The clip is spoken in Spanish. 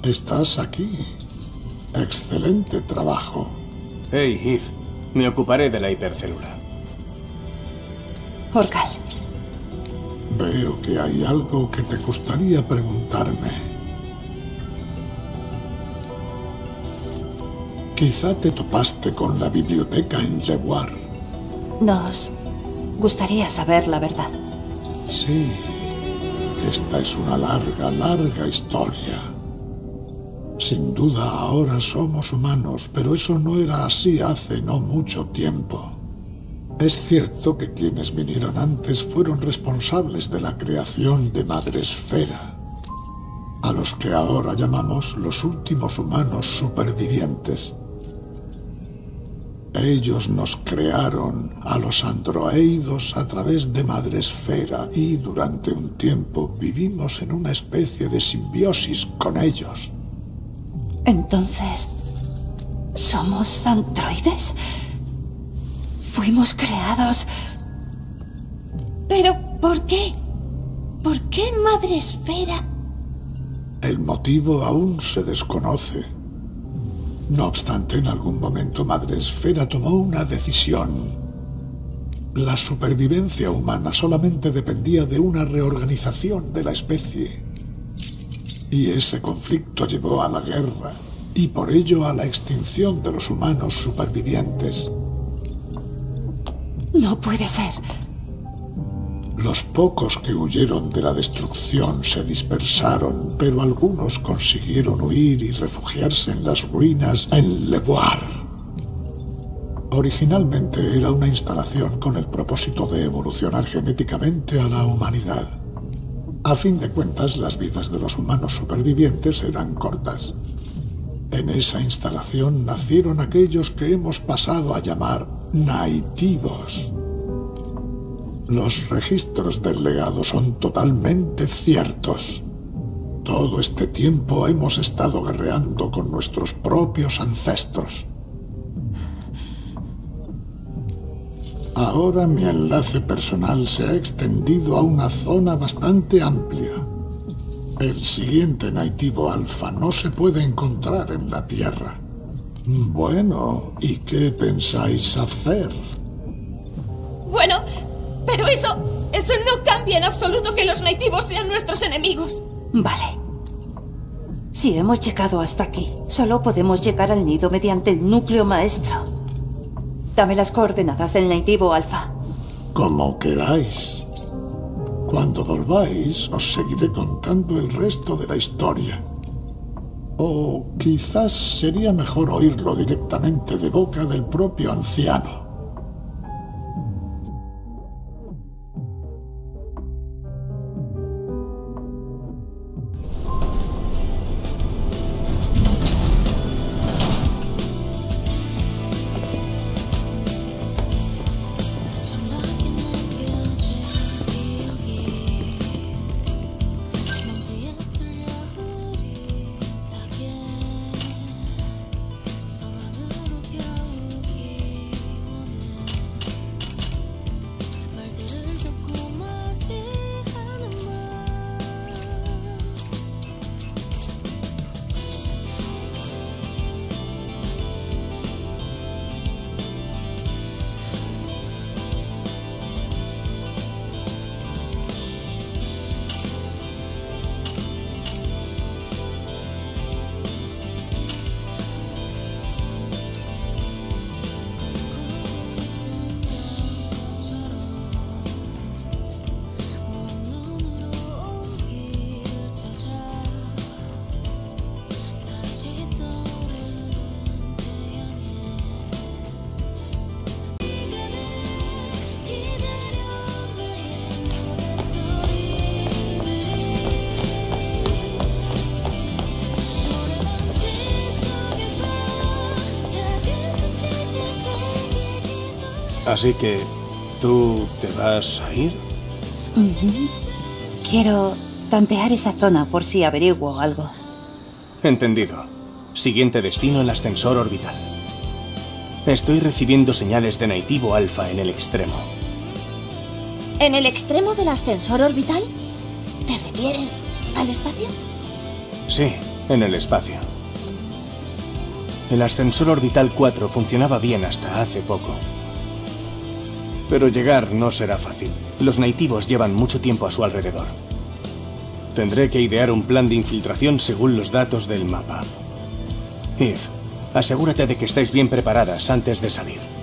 Estás aquí. Excelente trabajo. Hey, Eve. Me ocuparé de la hipercélula. Orcal. Veo que hay algo que te gustaría preguntarme. Quizá te topaste con la biblioteca en Levoir. Nos gustaría saber la verdad. Sí. Esta es una larga historia. Sin duda ahora somos humanos, pero eso no era así hace no mucho tiempo. Es cierto que quienes vinieron antes fueron responsables de la creación de Madresfera, a los que ahora llamamos los últimos humanos supervivientes. Ellos nos crearon a los androeidos a través de Madresfera y durante un tiempo vivimos en una especie de simbiosis con ellos. Entonces, ¿somos androides? Fuimos creados... ¿Pero por qué? ¿Por qué Madresfera? El motivo aún se desconoce. No obstante, en algún momento Madresfera tomó una decisión. La supervivencia humana solamente dependía de una reorganización de la especie. Y ese conflicto llevó a la guerra, y por ello a la extinción de los humanos supervivientes. No puede ser. Los pocos que huyeron de la destrucción se dispersaron, pero algunos consiguieron huir y refugiarse en las ruinas en Levoir. Originalmente era una instalación con el propósito de evolucionar genéticamente a la humanidad. A fin de cuentas, las vidas de los humanos supervivientes eran cortas. En esa instalación nacieron aquellos que hemos pasado a llamar naitivos. Los registros del legado son totalmente ciertos. Todo este tiempo hemos estado guerreando con nuestros propios ancestros. Ahora mi enlace personal se ha extendido a una zona bastante amplia. El siguiente naitivo alfa no se puede encontrar en la Tierra. Bueno, ¿y qué pensáis hacer? Bueno, pero eso no cambia en absoluto que los nativos sean nuestros enemigos. Vale. Si hemos llegado hasta aquí, solo podemos llegar al nido mediante el núcleo maestro. Dame las coordenadas del nativo alfa. Como queráis. Cuando volváis, os seguiré contando el resto de la historia. O quizás sería mejor oírlo directamente de boca del propio anciano. Así que, ¿tú te vas a ir? Quiero tantear esa zona por si averiguo algo. Entendido. Siguiente destino, el ascensor orbital. Estoy recibiendo señales de nativo alfa en el extremo. ¿En el extremo del ascensor orbital? ¿Te refieres al espacio? Sí, En el espacio. El ascensor orbital 4 funcionaba bien hasta hace poco. Pero llegar no será fácil. Los nativos llevan mucho tiempo a su alrededor. Tendré que idear un plan de infiltración según los datos del mapa. Eve, asegúrate de que estáis bien preparadas antes de salir.